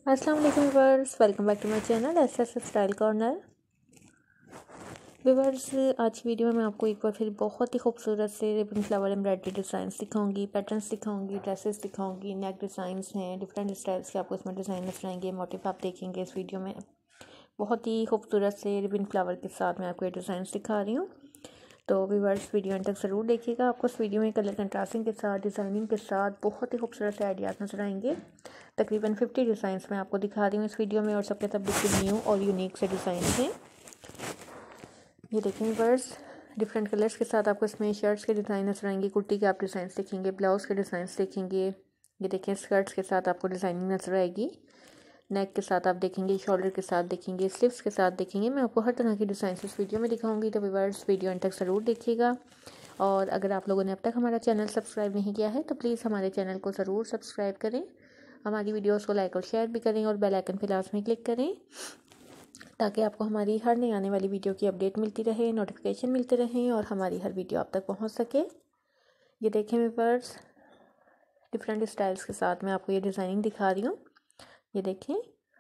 अस्सलाम वालेकुम viewers, welcome back to my channel S style corner. Viewers, आज की वीडियो में मैं आपको एक बार फिर बहुत ही खूबसूरत से रिबन फ्लावर एम्ब्रॉयडरी डिज़ाइंस दिखाऊंगी, पैटर्न्स दिखाऊंगी, ड्रेसेस दिखाऊंगी, नेक डिज़ाइंस हैं, डिफरेंट स्टाइल्स के आपको इसमें डिज़ाइन नजर आएंगे। मोटिव आप देखेंगे इस वीडियो में। बहुत ही खूबसूरत से रिबन फ्लावर के साथ मैं आपको ये डिज़ाइंस दिखा रही हूँ। तो व्यूअर्स, वीडियो एंड तक ज़रूर देखिएगा। आपको इस वीडियो में कलर कंट्रास्टिंग के साथ, डिज़ाइनिंग के साथ बहुत ही खूबसूरत से आइडियाज़ नजर आएंगे। तकरीबन 50 डिज़ाइंस मैं आपको दिखा रही हूँ इस वीडियो में, और सबके सब बिल्कुल न्यू और यूनिक से डिज़ाइन हैं। ये देखें व्यूअर्स, डिफरेंट कलर्स के साथ आपको इसमें शर्ट्स के डिज़ाइन नजर आएंगे, कुर्ती के आप डिज़ाइन देखेंगे, ब्लाउज़ के डिज़ाइन देखेंगे। ये देखें, स्कर्ट्स के साथ आपको डिज़ाइनिंग नजर आएगी, नेक के साथ आप देखेंगे, शोल्डर के साथ देखेंगे, स्लीव्स के साथ देखेंगे। मैं आपको हर तरह की डिज़ाइन इस वीडियो में दिखाऊंगी। तो व्यूअर्स, वीडियो एंड तक ज़रूर देखिएगा। और अगर आप लोगों ने अब तक हमारा चैनल सब्सक्राइब नहीं किया है तो प्लीज़ हमारे चैनल को ज़रूर सब्सक्राइब करें, हमारी वीडियोस को लाइक और शेयर भी करें, और बेल आइकन पे लाजमी क्लिक करें ताकि आपको हमारी हर नई आने वाली वीडियो की अपडेट मिलती रहे, नोटिफिकेशन मिलते रहें और हमारी हर वीडियो आप तक पहुँच सके। ये देखें व्यूअर्स, डिफरेंट स्टाइल्स के साथ मैं आपको ये डिज़ाइनिंग दिखा रही हूँ। ये देखें,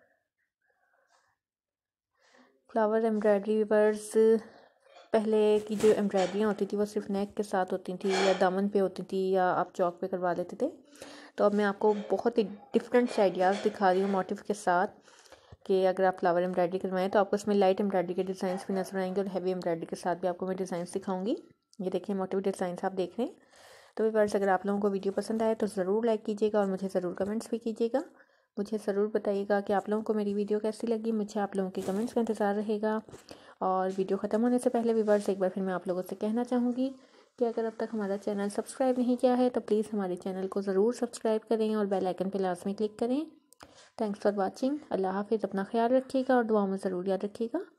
फ्लावर एम्ब्रॉयडरी व्यूअर्स, पहले की जो एम्ब्रॉयडरियाँ होती थी वो सिर्फ नेक के साथ होती थी या दामन पे होती थी या आप चौक पे करवा लेते थे। तो अब मैं आपको बहुत ही डिफरेंट से आइडियाज़ दिखा रही हूँ मोटिव के साथ, कि अगर आप फ्लावर एम्ब्रॉयडरी करवाएं तो आपको इसमें लाइट एम्ब्रॉयडरी के डिज़ाइंस भी नजर आएंगे, और हैवी एम्ब्रॉयडरी के साथ भी आपको मैं डिज़ाइंस दिखाऊंगी। ये देखिए, मोटिव डिज़ाइंस आप देख रहे हैं। तो व्यूअर्स, अगर आप लोगों को वीडियो पसंद आए तो ज़रूर लाइक कीजिएगा और मुझे ज़रूर कमेंट्स भी कीजिएगा। मुझे ज़रूर बताइएगा कि आप लोगों को मेरी वीडियो कैसी लगी। मुझे आप लोगों के कमेंट्स का इंतज़ार रहेगा। और वीडियो ख़त्म होने से पहले व्यूअर्स, एक बार फिर मैं आप लोगों से कहना चाहूँगी कि अगर अब तक हमारा चैनल सब्सक्राइब नहीं किया है तो प्लीज़ हमारे चैनल को ज़रूर सब्सक्राइब करें और बेल आइकन पर लाजमी क्लिक करें। Thanks for watching. अल्लाह हाफिज़। अपना ख्याल रखिएगा और दुआओं में ज़रूर याद रखिएगा।